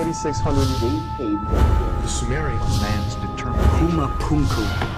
3,600. The Sumerians. Man's determination. Kuma Punku.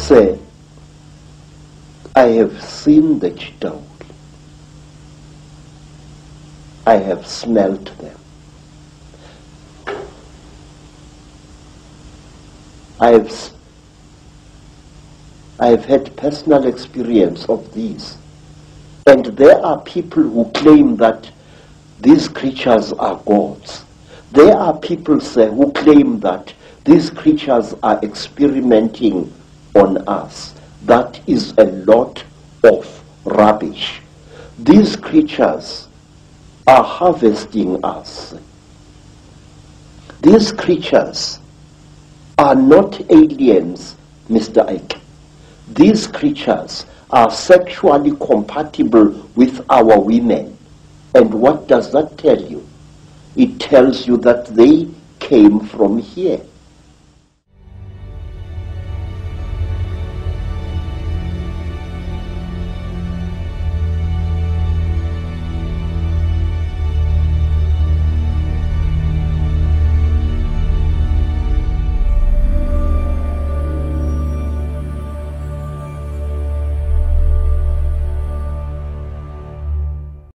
say, I have seen the chitawuli. I have smelt them. I have had personal experience of these. And there are people who claim that these creatures are gods. There are people who claim that these creatures are experimenting on us. That is a lot of rubbish. These creatures are harvesting us. These creatures are not aliens, Mr. Ike. These creatures are sexually compatible with our women. And what does that tell you? It tells you that they came from here.